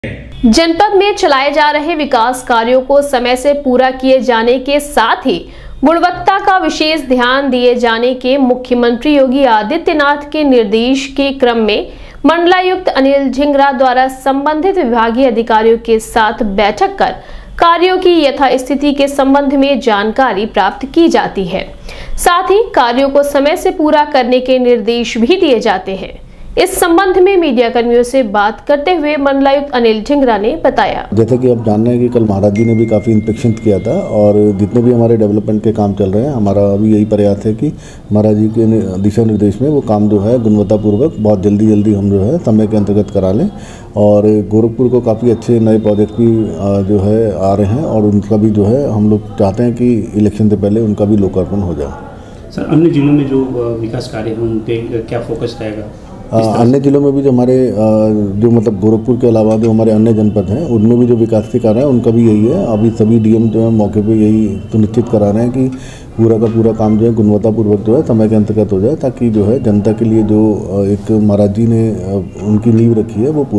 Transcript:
जनपद में चलाए जा रहे विकास कार्यों को समय से पूरा किए जाने के साथ ही गुणवत्ता का विशेष ध्यान दिए जाने के मुख्यमंत्री योगी आदित्यनाथ के निर्देश के क्रम में मंडलायुक्त अनिल झिंगरा द्वारा संबंधित विभागीय अधिकारियों के साथ बैठक कर कार्यों की यथास्थिति के संबंध में जानकारी प्राप्त की जाती है। साथ ही कार्यों को समय से पूरा करने के निर्देश भी दिए जाते हैं। इस संबंध में मीडिया कर्मियों से बात करते हुए मंडलायुक्त अनिल झिंगरा ने बताया, जैसा कि आप जान रहे हैं कि कल महाराज जी ने भी काफ़ी इंस्पेक्शन किया था और जितने भी हमारे डेवलपमेंट के काम चल रहे हैं, हमारा अभी यही प्रयास है कि महाराज जी के दिशा निर्देश में वो काम जो है गुणवत्तापूर्वक बहुत जल्दी हम जो है समय के अंतर्गत करा लें। और गोरखपुर को काफ़ी अच्छे नए प्रोजेक्ट भी जो है आ रहे हैं और उनका भी जो है हम लोग चाहते हैं कि इलेक्शन से पहले उनका भी लोकार्पण हो जाए। सर, अन्य जिलों में जो विकास कार्य हैं उन पर क्या फोकस रहेगा? अन्य जिलों में भी जो हमारे जो मतलब गोरखपुर के अलावा जो हमारे अन्य जनपद हैं उनमें भी जो विकास के कार्य हैं उनका भी यही है। अभी सभी डीएम जो है मौके पे यही सुनिश्चित करा रहे हैं कि पूरा का पूरा काम जो है गुणवत्तापूर्वक जो है समय के अंतर्गत हो जाए, ताकि जो है जनता के लिए जो एक महाराज जी ने उनकी नींव रखी है वो